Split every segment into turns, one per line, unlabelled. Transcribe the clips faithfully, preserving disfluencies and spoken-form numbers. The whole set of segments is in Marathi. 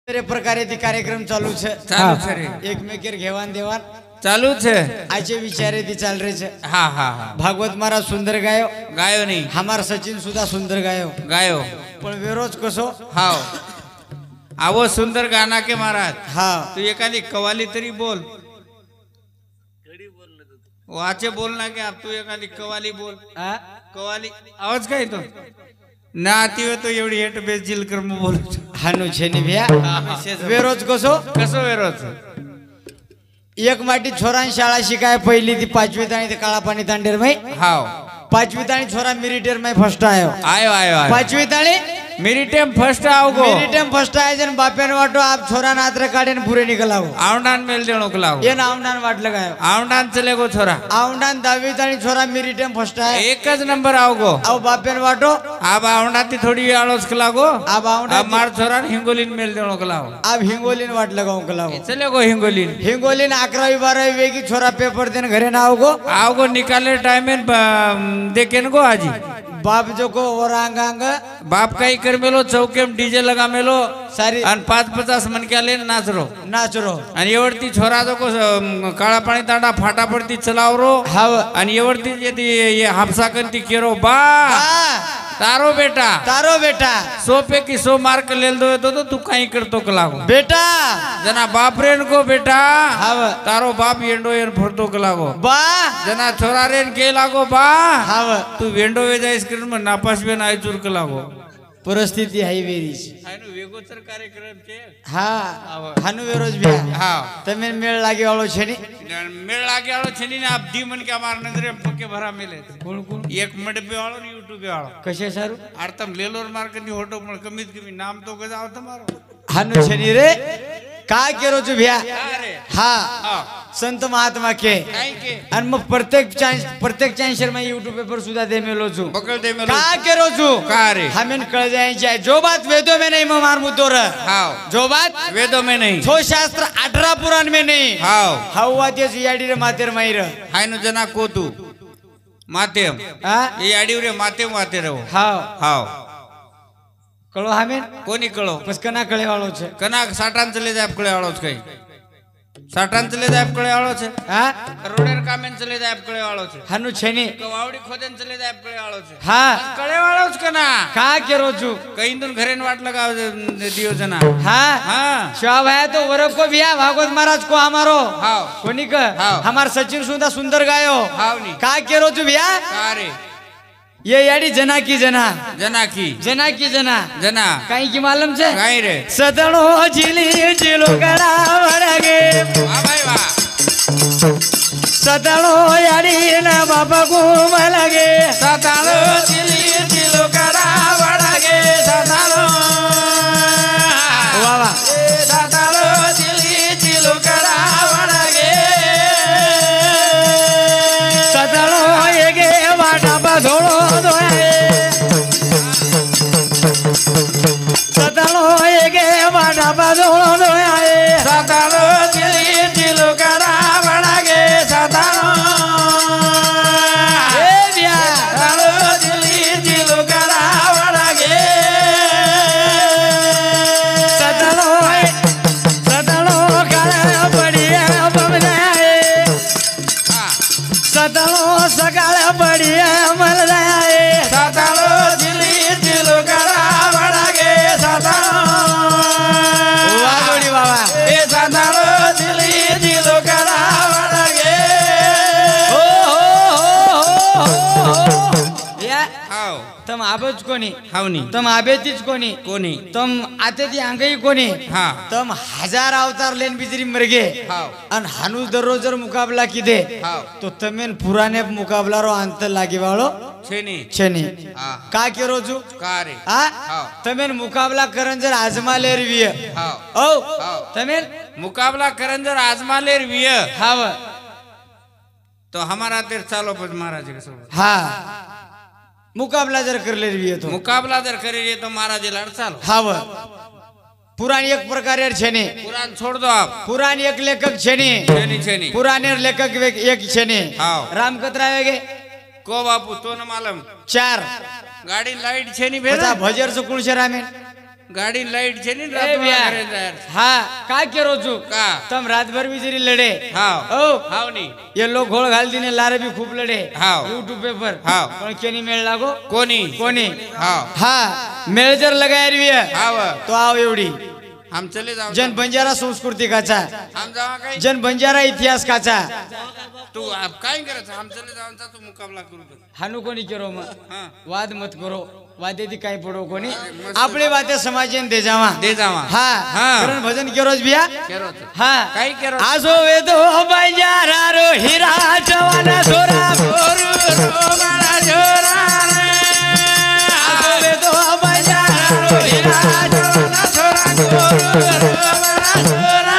प्रकारे ते कार्यक्रम चालू छे
चालू छे रे
एकमेकेर घेवान देवान
चालू छे
आजे विचारे ती चाल रहे छे।
हाँ हाँ हाँ
भागवत महाराज सुंदर गायो
गायो नहीं
हमार सचिन सुधा सुंदर गायो
गायो
पण वेरोज कसो
हाँ आवो सुंदर गाना के महाराज
हाँ
तू एखादी कवाली तरी बोल वाचे बोलना के आप तू एखादी कवाली बोल
आ?
कवाली आवाज काय तो ना आती हो तो एवढी हेट बेस जिल कर मग बोल
हानु छे ने भैया वेरोज कसो
कसो वेरोज
एक माटी छोरान शाळा शिकाय पहिली ती पाचवी ताणी ते काळा पाणी तांडेर में
हाव
पाचवी ताणी छोरा मिरिटेर में फर्स्ट आयो
आयो आयो आयो
पाचवी ताणी
मेरी टेम फर्स्ट आओ गो
मेरी टाइम फर्स्ट आए जन बापेन वाटो आप छोरा नात्र काटे न पूरे निकलाओ
आवडान मेल देणो कलाओ
ये नावडान वाट लगायो
आवडान चले गो छोरा
आवडान दावी ताणी छोरा मेरी टाइम फर्स्ट आए
एक ज नंबर आओ गो
अब बापेन वाटो
अब आवडाती थोड़ी आळोस कलागो
अब आवडा
अब मार छोरा हिंगोलीन मेल देणो कलाओ
अब हिंगोलीन वाट लगाओ कलाओ
चले गो हिंगोलीन
हिंगोलीन अकरावी बारावी वेगी छोरा पेपर देन घरे ना आओ गो
आओ गो निकाले टाइम देखेन गो आजी
बाप जो को और आंग आंग
बाप काही कर मेलो चौके में डीजे लगा मेलो
सारी
आणि पाच पचास मन के ले नाचरो
नाचरो
आणि एवढती छोरा जो को काळा पाणी तांडा फाटा पडती चलावरो
हाव
आणि एवढती यदि ये हापसा करती केरो बा तारो बेटा
तारो बेटा
सो पे की सो मार्क लेल दो तो, तो तू काही करतो कलागो
बेटा
जना बाप रेन को बेटा
हाव
तारो बाप येंडो येन फरतो कलागो
बा
जना छोरा रेन के लागो बा
हाव
तू वेंडो वे जाय स्क्रीन में नापास बे नाय चूर कलागो
परिस्थिती हाई वेरीच
आयनो वेगोचर कार्यक्रम के
हाँ हानु वेरोज भी
हाँ
तमे मेल लागे वालो छे नी
मेल लागे वालो छनी ने आप दी मन के हमार नजरे पक्के भरा मिले
कोण कोण
एक मिनट पे वालो ने यूट्यूब पे वालो
कशे सारू
आरतम लेलोर मार्केट नी होटो पण कमीत कमी नाम तो गजाव तुम्हारो
हानु छे नी रे काय केरो छु भैया
अरे
हाँ
हां
संत महात्मा के
काय के
आणि मग प्रत्येक चान्स प्रत्येक चान्सर में यूट्यूब पेपर सुधा दे मेलो छु
बकल दे मेलो
का केरो छु
का रे
हमें कळ जायचे जो बात वेदों में नहीं मैं मार मुद्दो र
हां
जो बात
वेदों में नहीं
छो शास्त्र अठारह पुराण में नहीं
हां
हवा ते याडी रे मातेर माईर
हायनो जना को तू मातेम
हां
ये आडी रे मातेम वाते रहो
हाव
हाव
कळो हमें
कोणी कळो
बस कना कळे वालो छे
कना साठान चले जाय कळे वाळोच काही साठान चले जाय कळे वाळोच
हां
करोडेर कामेन चले जाय कळे वाळोच
हानु छे नी
कवावडी खोदेन चले जाय कळे वाळोच
हां
कळे वाळोच कना
का केरो छु
कईंदून घरेन वाट लगाव दियो जना
हां
हां
शिवा है तो वरब को बिया भागवत महाराज को हमारो
हाव
कोनी का
हाव।
हमार सचिन सुंदर सुंदर गायो
हाव नी
का केरो छु बिया
का रे
ये याडी जना की जना
जना की
जना की जना
जना
काई की मालूम छे
काय रे
सदणो झिली झिलो करा वरगे
वाह भाई वाह
सदणो याडी ना बाबा घूम लगे
सतालो दिली दिलो करा वडगे सतालो
वाह वाह
सतालो दिली दिलो करा वडगे
सदणो येगे वाटा बधोळो दोये सदणो येगे वाटा बधोळो दोये
सतालो दिली दिलो करा वडगे सतालो
ए बिया
सतालो दिली दिलो करा वडगे
सदणो सदणो काळ्या पडिया बमदाये सदणो सकाळ पडिया मलदाये
सतालो दिली दिलो करा वडगे सतालो
वाह गोडी बाबा
ए सतालो दिली दिलो करा वडगे
हो हो हो हो या
हाव
तम आबज कोणी
हावनी
तम आबेतीच कोणी
कोणी
तम आते ती अंगई कोणी
हा
तम हजार अवतार लेन बिजरी मरगे
हाव
अन हानु दररोज जर मुकाबला किदे
हाव
तो तमेन पुराने मुकाबला रो अंत लागी वाळो
छेनी
छेनी
हा
का केरो छु
का रे
आ
हाव
तमेन मुकाबला करन जर आजमा लेर विय
हाव
ओ
हाव
तमेन
मुकाबला करन जर आजमालेर विय
हाव
तो हमारा तेर चालो पज महाराज के सोबत
हा मुकाबला जर करले विय तो
मुकाबला जर करे तो महाराज लड़ चालो
हाव पुराण एक प्रकारे छेनी
कुरान छोड़ दो आप
पुराण एक लेखक छेनी
छेनी छेनी
पुराने लेखक एक छेनी
हाव
राम कतरा वेगे
को बापू तो न मालूम
चार
गाड़ी लाइट छेनी
भेजा
भेजा
भजर से कुण छे रामेन
गाड़ी लाइट छे नहीं
ए
रात
भैया
घरे जायर
हाँ का करो छू
का
तम रात भर भी जरी लड़े
हाव
ओ
हाव नहीं
ये लोग घोळ घाल दिने लारे भी खूप लड़े
हाव
यूट्यूब पेपर
हाव
पण केनी मेळ लागो
कोणी
कोणी
हाव
हा मेळ जर लगायर भी है
हाव
तो आओ एवढी
हम चले जाओ
जन बंजारा संस्कृती काचा
हम जावा काही
जन बंजारा इतिहास काचा
तू आप काय करत हम चले जाओ तू मुकाबला करू दे
हानु कोणी करो मग
हां
वाद मत करो वादेती काही पडो कोणी आपले वाते समाजेन दे जावा
दे जावा
हा
हां.
कारण भजन केरोज बिया
केरो
हा
काय केरो
आजो वेदो बंजारा रो हिरा जवाना सोरा
गोरू रो मारा जोरा
आजो वेदो बंजारा रो हिरा जवाना सोरा गोरू रो मारा सोरा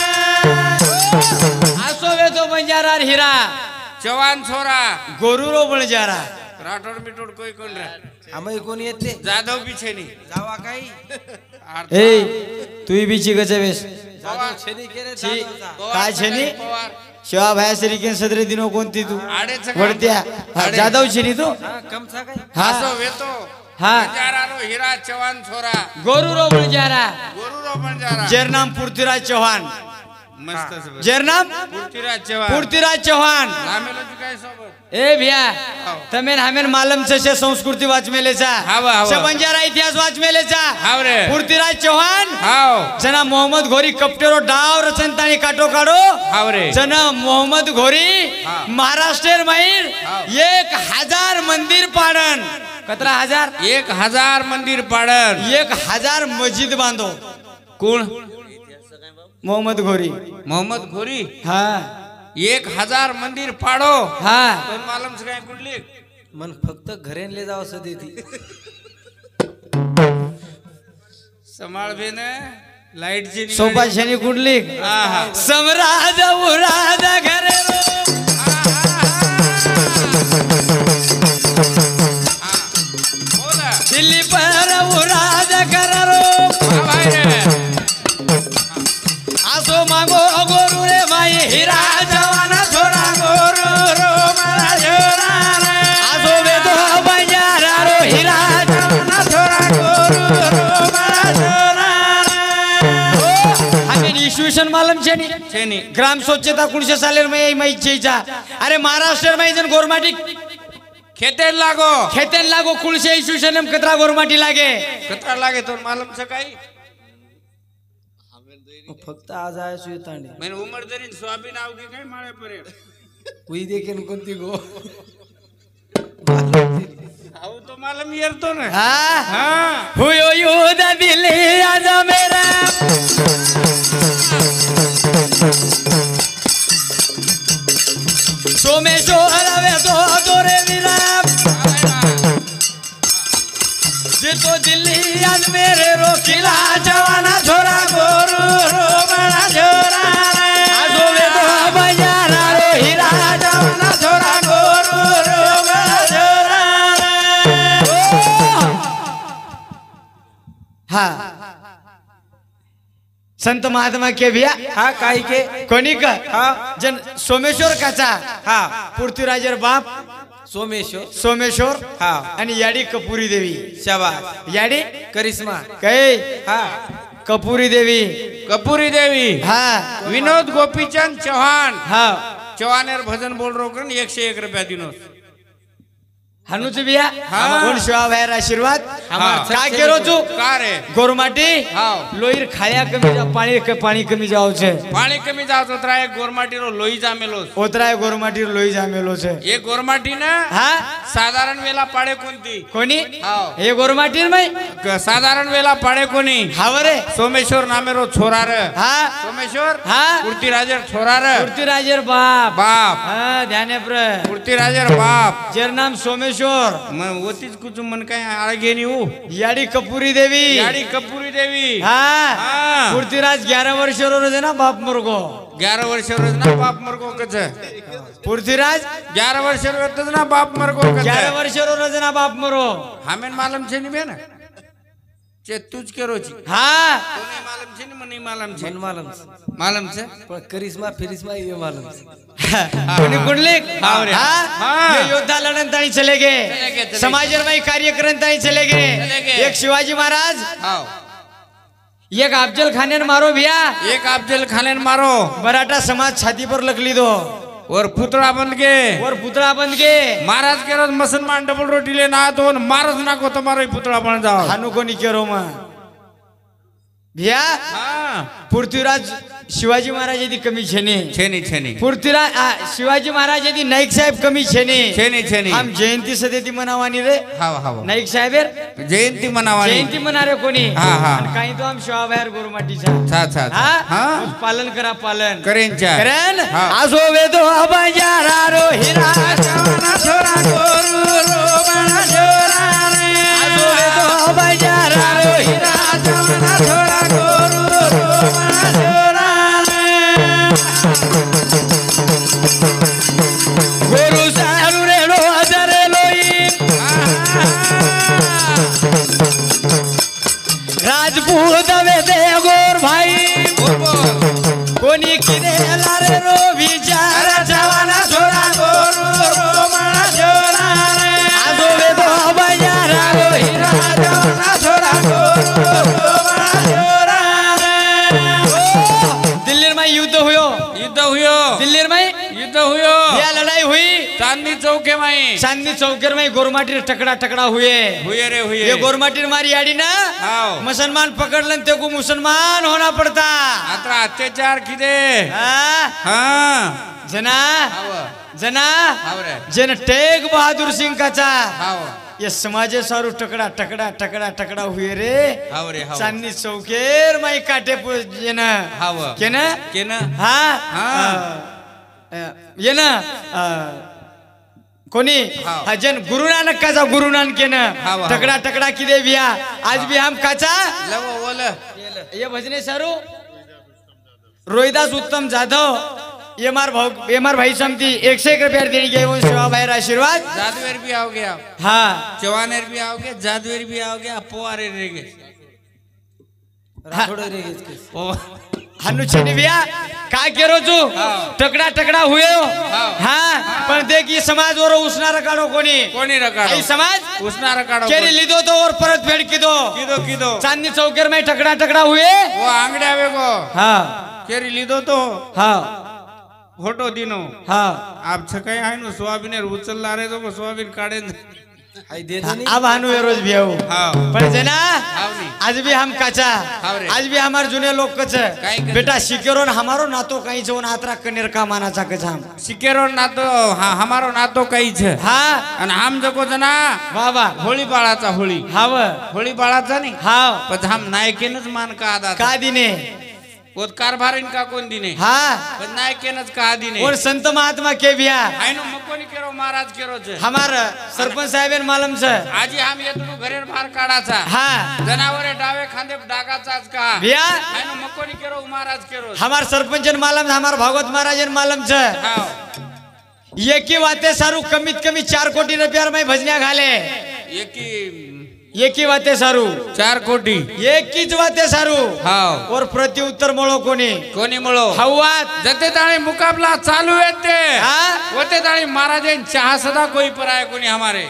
आजो वेदो बंजारा रो हिरा
जवान छोरा
गोरू रो बंजारा
राठोड बिटोड कोई कोण रे
आम्ही कोण येते
जाधव पिछे नहीं
जावा काही
ए तू बीची गजवेस
जाधव छेनी केले
छी
जाधवचा.
काय छेनी
पवार
शिवा भाया श्रीकेन सदरे दिनो कोणती तू
आडेच का?
वडत्या हा,
आडे.
जाधव छेनी तू
हा कमचा काय
हा
असो वेतो
हा
बंजारा रो हीरा चव्हाण छोरा
गोरू रो बंजारा
गोरू रो बंजारा
जेर नाम पृथ्वीराज चौहान
मस्त सब
जेर नाम
पृथ्वीराज चव्हाण
पृथ्वीराज चौहान
नामेलो जी काय सोबत
ए भैया तमेन हमेन मालम से संस्कृती वाच मेलेचा
हावा, हावा.
से बंजारा इतिहास वाच मेलेचा
हाव रे
पृथ्वीराज चौहान
हाव
जना मोहम्मद घोरी कपटेरो डाव रचनतानी काटो काढो
हाव रे
जना मोहम्मद घोरी
हा.
महाराष्ट्र माहीर एक हजार मंदिर पाडन कतरा हजार
एक हजार मंदिर पाडन
एक हजार मस्जिद बांधो
कोण
मोहम्मद घोरी
मोहम्मद घोरी
हा
एक हजार मंदिर पाडो
हा
पण मालम से काय कुठली
मन फक्त घरेनले जाव सदी ती
समाळ बेन लाईट ची
सोपा शनी कुठली
हा हा
सम्राज उराज घरे रो
बोला
दिल्ली पर उराज घर रो
हा भाई रे
आसो मागो गोरू रे माई हिरा जवाना छोरा गोरू रो मारा छोरा रे आसो वेदो बंजारा रो हिरा जवाना छोरा गोरू रो मारा छोरा रे हमें ईश्वेशन मालम छेनी
छेनी
ग्राम स्वच्छता कुणशे सालेर मै मै चेचा अरे महाराष्ट्र मै जन गोरमाटी
खेतेल लागो
खेतेन लागो कुणशे ईश्वेशन कतरा गोरमाटी लागे
कतरा लागे तो मालम से काही
फक्त आज आहे सुयतांडे
मैंने उमर जरीन स्वाबीन आवगी काय माळे परे
उई देखील कोणती गो
आऊ तो मालम येरतो ना
हा
हा
हुयो युद दिल्ली आज मेरा सोमेश्वर वेदो दोरे विराम जितो दिल्ली आज मेरे रो किला जवाना छोरा गोरू रो बड़ा छोरा आजो वेदो बंजारा रो हीरा जवाना छोरा गोरू रो बड़ा छोरा हा संत महात्मा के भैया
हा काही के
कोणी का
हा
जन सोमेश्वर काचा
हा
पृथ्वीराजर बाप
सोमेश्वर
सोमेश्वर
हा
आणि याडी कपुरी देवी
शाबास
याडी
करिश्मा
काय
हा
कपुरी देवी
कपुरी देवी
हा
विनोद गोपीचंद चौहान
हा
चौहानेर भजन बोल रो कन एकशे एक रुपया दिनोस
हनुच बिया
हा.
कोण शिवा बाहेर आशीर्वाद
हा.
काय केलो तू
का रे
गोरमाटी
हाव.
लोईर खाया कमी जा पाणी पाणी कमी जाव છે
पाणी कमी जात होत एक गोरमाटी रो लोई जामेलोस
ओतराय गोरमाटी लोई जामेलो છે
एक गोरमाटी ना
हा
साधारण वेला पाडे कोणती
कोणी
हाव.
हे गोरमाटी मै
क- साधारण वेला पाडे कोणी
हावरे
सोमेश्वर नामेरो छोरा रे
हा
सोमेश्वर
हा
कुर्तीराजर छोरा रे
पृथ्वीराजर बाप
बाप
हा ध्याने प्र
कुर्तीराजर बाप
जेर नाम सोमेश्वर
मग होतीच कुछ मन काय आळगे नी ऊ
याडी कपुरी देवी
याडी कपुरी देवी
हा
हा.
पृथ्वीराज ग्यारह वर्ष रो रे ना बाप मुर्गो
ग्यारह वर्ष रोज ना बाप मरगो कच
पृथ्वीराज
ग्यारह वर्ष रोज ना बाप मरगो कच
ग्यारह वर्ष रो रे ना बाप मरो
हमें मालूम छे नी बेन चे तुझ के रोची
हा
तो नहीं मालूम छे नी मनी मालूम छे
मन मालम
मालूम छे
पण करिश्मा फिरिश्मा ये मालम
कोणी कुंडलिक
हाँ रे।
हाँ
हाँ।
ये योद्धा लढन ताणी चले
चले गए,
गए
चले
समाज में कार्य करन ताणी चले
चले
गए
गए।
एक शिवाजी महाराज
हाव
एक अफजल खाने मारो भैया
एक अफजल खाने मारो
मराठा समाज छाती पर लकली दो
और पुतळा बंद के
और पुतळा बंद के
महाराज के रोज मुसलमान डबल रोटी ले ना तो महाराज ना को तुम्हारा ही पुतळा बन जाओ
हानु को नहीं करो मैं भैया
हाँ
पृथ्वीराज शिवाजी महाराज यदि कमी छेने
छेनी छेनी
पृथ्वीराज आ, शिवाजी महाराज यदि नाईक साहेब कमी छेने
छेनी छेनी
हम जयंती सदेती मनावानी रे
हाव हाव
नाईक साहेब
जयंती मनावानी
जयंती मना रे कोणी
हा, हा.
आणि काही तो हम शिवाबाहेर गोरमाटीचा
छा छा
हा
हाँ
उस पालन करा पालन
करेन चा
करेन
हाँ.
आसो वेदो अबजारा रो हिरा जवाना छोरा गोरू रो बना छोरा रे आसो वेदो अबजारा रो हिरा जवाना छोरा गोरू रो बना छोरा रे गोरू सारू रे लो अजरे लोई राजपूत वेदे गोर भाई कोणी किदे लारे रो विचार जवाना छोरा गोरू रो बना छोरा रे आजो वेदो बजारा रो हिरा जवाना छोरा गोरू रो बना छोरा रे दिल्ली में युद्ध हुयो
युद्ध हुयो
दिल्ली में
युद्ध हुयो
या लड़ाई हुई
चांदनी चौके में
चांदनी चौकेर में गोरमाटी टकड़ा टकड़ा हुए
हुए रे हुए
ये गोरमाटी मारी आड़ी ना
हाव.
मुसलमान पकड़ लें ते को मुसलमान होना पड़ता
आता अत्याचार किदे
हाँ
हाँ
जना
हाव
जना
हाव रे
जन टेक बहादुर सिंह काचा
हाव
ये समाजे सारू टकड़ा टकड़ा टकड़ा टकड़ा हुए रे
हाव रे हाव
चांदनी चौकेर माई काटे पु ये ना
हाव
के ना
के ना
हाँ
हाँ.
अ, ये ना अ, कोणी
हाव.
हा जन गुरु नानक काचा गुरु नानक के ना
हाव, हाव.
टकड़ा टकड़ा की दे बिया आज भी हम काचा
लव बोल
ये भजने सारू रोहिदास उत्तम जाधव ये मार भाऊ ये मार भाई समती एक से एक रुपया देने के वो शिवा भाई आशीर्वाद
जादवेर भी आओगे आप
हाँ
चवानेर भी आओगे जादवेर भी आओगे आप पोवारे रहेंगे ओ
हनु छेनी भैया काय केरो तू टकड़ा टकड़ा हुए हो हाँ पण देख ये समाज और उसना रकाडो कोणी
कोणी रकाडो
आई समाज
उसना रकाडो
केरी लिदो तो और परत फेड किदो
किदो किदो
चांदनी चौकेर में टकड़ा टकड़ा हुए
वो आंगडे आवे गो
हाँ
केरी लीधो तो
हाँ
होटो दिनो
हाँ
आप छकाई आहे नो सोयाबीन उचल लारे तो सोयाबीन काढे
आई दे दो
अब हानु ये रोज भी हो
हाँ
पण जना
हाव नी
आज भी हम काचा
हाव रे.
आज भी हमारे जुने लोग कच
काई कच?
बेटा शिकेरो न हमारो नातो कहीं जो नातरा कनेर का माना चा कच हम
सिकेरो नातो हा हमारो नातो काही छे
हाँ
आणि आम जको जना
वाह वाह
होळी बाळाचा होळी
हाव
होळी बाळाचा नाही
हाव
पण हम नायकेनच मान का आदा
का दिने
ओत कारभारीन का कोण दिने
हाँ
पण नायकेनच का दिने
और संत महात्मा के बिया
आयनो मकोनी केरो महाराज केरो छे
हमार सरपंच साहेब मालूम से
आजी हम येतलो घरेर बाहेर काढाचा
हाँ
जनावरे डावे खांदे डागाचाच का
बिया
आयनो मकोनी केरो महाराज केरो
हमार सरपंच मालम हमार भागवत महाराज मालम से
हाव
ये की बातें सारू कमीत कमी चार कोटी रुपया में भजनिया घाले
एकी
ये की बातें सारू
चार कोटी
एक कीच बातें सारू
हाव
और प्रति उत्तर मोळो कोणी
कोणी मुळो
हवात
जते ताणी मुकाबला चालू है ते
हाँ?
होते ताणी महाराजन चाह सदा कोई पर आए कोणी हमारे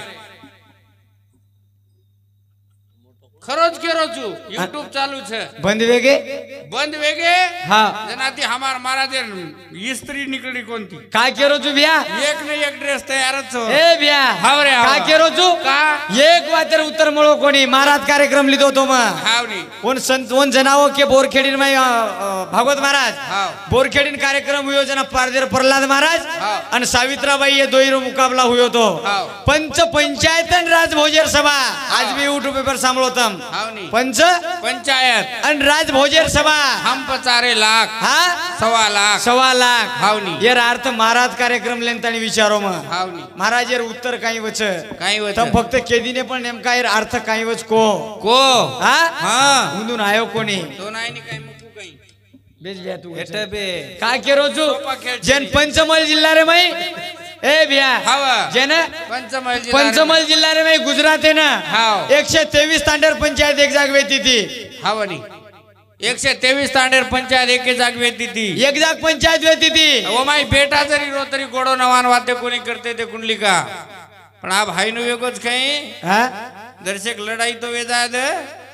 खरोच केरो छु यूट्यूब चालू छे
बंद वेगे
बंद वेगे
हाँ
जनाती हमार महाराजन स्त्री निकली कोणती
काय केरो तू बिया
एक न एक ड्रेस तयारच हो
ए बिया
हाव रे, हाव.
काय केरो तू
का
एक बातेर उत्तर मोळो कोणी महाराज कार्यक्रम लिदो तो म
हावनी
उन संत उन जनाओ के बोरखेड़ी में अ, अ, भागवत महाराज
हाव
बोरखेड़ी कार्यक्रम हुयो जना पारदेर प्रहलाद महाराज
हाव.
और सावित्राबाई ये दोईरो मुकाबला हुयो तो
हाव.
पंच पंचायतन राजभोजेर सभा आज भी यूट्यूब पेपर सांभळो तम
हावनी
पंच
पंचायत
आणि राजभोजेर सभा
हम पचारे लाख
हा
सवा लाख
सवा लाख
हावनी
यार अर्थ महाराज कार्यक्रम लेन ताणी विचारो म
हावनी
महाराज यार उत्तर काही वच
काही वच
तम फक्त केदीने पण नेमका यार अर्थ काही वच को
को
हा
हाँ
उंदून आयो कोणी
तो नाही नि काही मुकू काही
बेच बिया तू
एटे बे
काय केरो तू
सोपा खेळ
जन पंचमल जिल्हा रे मई ए बिया
हावा
जन
पंचमहल जिल्हा
पंचमल जिल्हा रे मई गुजरात है ना
हाव.
एकशे तेवीस तांडेर पंचायत एक जाग वेती थी
हावनी एकशे तेवीस तांडेर पंचायत एके जाग वेती ती
एक जाग पंचायत वेती थी
ओ माई बेटा जरी रो तरी गोडो नवान वाते कोणी करते ते कुंडली का पण आ भाई नु वेगोच काही
हा
दर्शक लढाई तो वेजा दे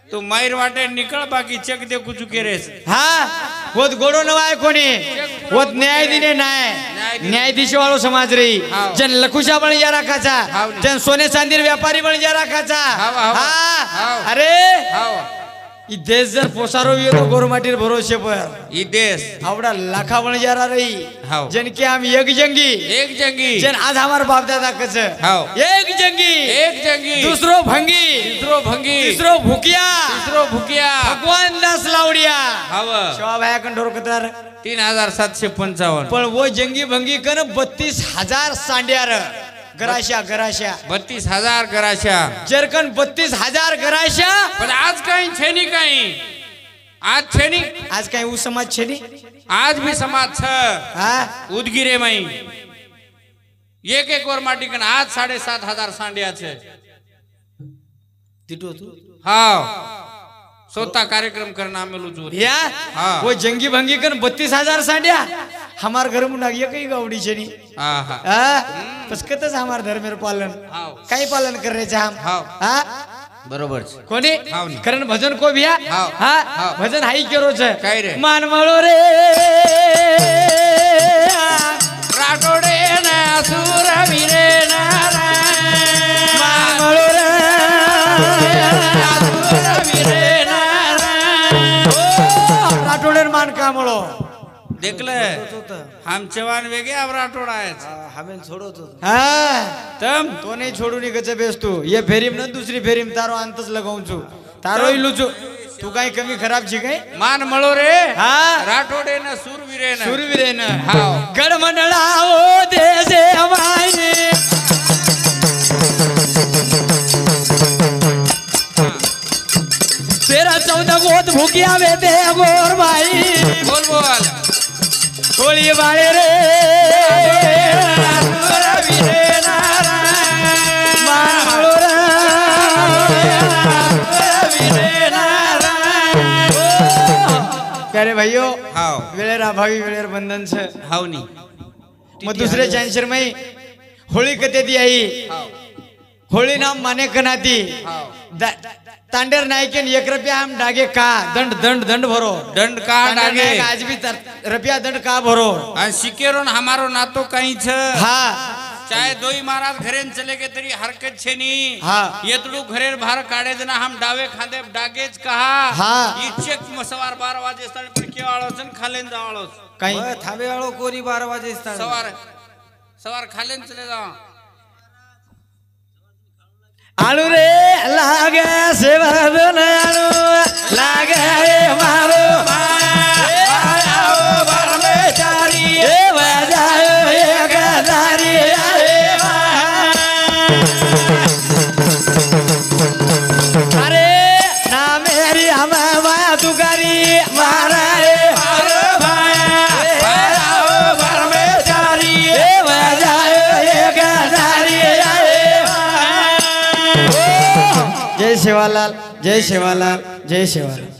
तू मायर वाटे निकळ बाकी चेक दे कुछ केरेस
हा वत गोडो नवाय कोणी वत न्याय दिने नाय न्यायाधीश वाळो समाज रही
हाव.
जन लखुशा बन जा राखाचा
हाव.
जन सोने चांदीर व्यापारी बन जा राखाचा
हाव, हाव.
हा
हाव.
अरे
हाव
ई देश जर पोसारो येतो गोरमाटीर भरोसे पर
ई देश
आवडा लाखा बन जा रही
हाव.
जन के हम एक जंगी
एक जंगी
जन आज हमार बाप दादा कस
हाव.
एक जंगी
एक जंगी
दूसरो भंगी
तीसरो भंगी
तीसरो भुकिया
तीसरो भुकिया
भगवान दास लावडिया
हाव
शिवाभाया कंठोर कतार
तीन हजार सातशे पंचावन्न
पण वो जंगी भंगी कन बत्तीस हजार सांड्यार गराशा गराशा
बत्तीस हजार कराशा
जरकन बत्तीस हजार गराशा
पण आज काही छेनी काही आज छेनी
आज काय ऊ समाज छे नी
आज भी समाज छ
हा
उदगिरे मई एक एक और माटी कन आज साढ़े सात हजार सांडिया छे
तिटो तू
हाव सोता कार्यक्रम करना मेलू जोर
या
हाँ.
वो जंगी भंगी कन बत्तीस हजार सांड्या हमार घर में नागिया कई गावड़ी छे नी
आहा
हा पसकतच हमार धर्मेर पालन
हाव.
काही पालन करे छे हम
हाव.
हा
बरोबर
कोणी
हाव नी.
करण भजन को भ्या
हाव.
हा
हाव.
भजन हाई केरो छे
काय रे?
मान मळो रे
राठोडे ना सुर वीरे नारायण
मान मळो रे
सुर वीरे नारायण
राठोडेर मान का मळो
देखले हम जवान वेगे अब राठोड आहे
हमें छोड़ो तो
हा
तम
तो नाही छोडू नी कच बेसतो ये फेरीम न दुसरी फेरीम तारो अंतच लगाऊन छु तारो इलुचो तू काय कमी खराब छी काय
मान मळो रे
हा
राठोडे ना सुर वीरे ना
सुरवीरे न
हाव.
गड मंडळा ओ देशे अमाई तेरा चौदह गोद भूकिया वे दे गोर भाई
बोल बोल
होळी बाळे रे
सुर वीरे नारायण
माळो रे
वीरे नारायण
करे भाइयों
हाव
वेळेर अभावी वेळेर बंधन छे
हाव नी
मग दुसरे चांसर में होळी कते दी आई होळी नाम माने कनाती
हाव
दा- तांडेर नायकेन एक रुपया हम डागे का दंड दंड दंड भरो
दंड का
तांडेर
डागे
नायक आज भी तर- रुपया दंड का भरो
आणि सिकेरोन हमारो नातो काही छ
हा
चाहे दोई महाराज घरेन चले गे तरी हरकत छे नी
हा.
येतडू घरेर बाहेर काढे जना हम डावे खांदे डागेच कहा
हा.
इच्छेक सवार बारा वाजे स्थान पण केवाळोच आणि खालेन जावाळोच
काही
मैं थांबे वालों को नहीं बारह बजे स्थान
सवार सवार खालेन चले जा
आळू रे लागे सेवा दोन आळू लागे रे मारो ए वाजायो एक दारी अरे ना मेरी हम माया तुकारी मारा रे मारो ए वाजायो एक दारी जय सेवालाल जय सेवालाल जय सेवालाल।